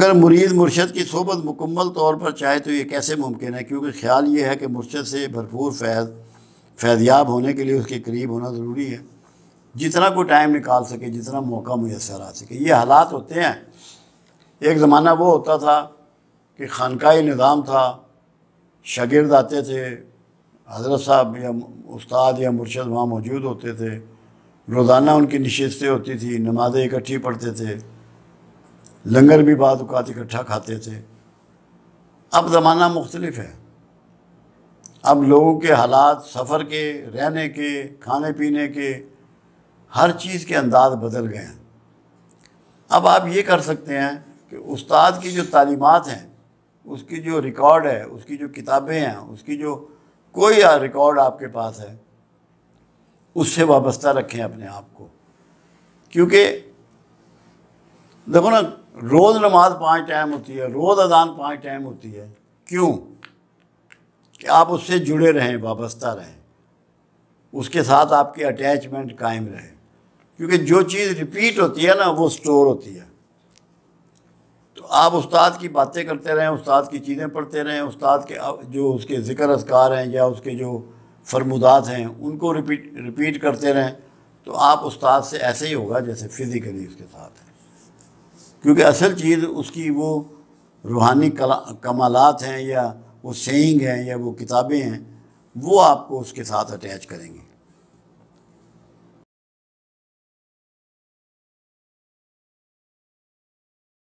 اگر مرید مرشد کی صحبت مکمل طور پر چاہے تو یہ کیسے ممکن ہے؟ کیونکہ خیال یہ ہے کہ مرشد سے بھرپور فیضیاب ہونے کے لیے اس کے قریب ہونا ضروری ہے، جتنا کوئی ٹائم نکال سکے، جتنا موقع میسر آ سکے۔ یہ حالات ہوتے ہیں۔ ایک زمانہ وہ ہوتا تھا کہ خانقاہی نظام تھا، شاگرد آتے تھے، حضرت صاحب یا استاد یا مرشد وہاں موجود ہوتے تھے، روزانہ ان کی نشستیں ہوتی تھی، نمازیں اکٹھی پڑھتے تھے، لنگر بھی بعض اوقات اکٹھا کھاتے تھے۔ اب زمانہ مختلف ہے، اب لوگوں کے حالات، سفر کے، رہنے کے، کھانے پینے کے، ہر چیز کے انداز بدل گئے ہیں۔ اب آپ یہ کر سکتے ہیں کہ استاد کی جو تعلیمات ہیں، اس کی جو ریکارڈ ہے، اس کی جو کتابیں ہیں، اس کی جو کوئی ریکارڈ آپ کے پاس ہے، اس سے وابستہ رکھیں اپنے آپ کو۔ کیونکہ دیکھو نا، روز نماز 5 ٹائم ہوتی ہے، روز اذان 5 ٹائم ہوتی ہے، کیوں؟ کہ آپ اس سے جڑے رہیں، وابستہ رہیں، اس کے ساتھ آپ کی اٹیچمنٹ قائم رہے۔ کیونکہ جو چیز ریپیٹ ہوتی ہے نا، وہ سٹور ہوتی ہے۔ تو آپ استاد کی باتیں کرتے رہیں، استاد کی چیزیں پڑھتے رہیں، استاد کے جو اس کے ذکر اذکار ہیں یا اس کے جو فرمودات ہیں ان کو ریپیٹ کرتے رہیں، تو آپ استاد سے ایسے ہی ہوگا جیسے فزیکلی اس کے ساتھ ہے۔ کیونکہ اصل چیز اس کی وہ روحانی کمالات ہیں، یا وہ سینگ ہیں، یا وہ کتابیں ہیں، وہ آپ کو اس کے ساتھ اٹیچ کریں گی۔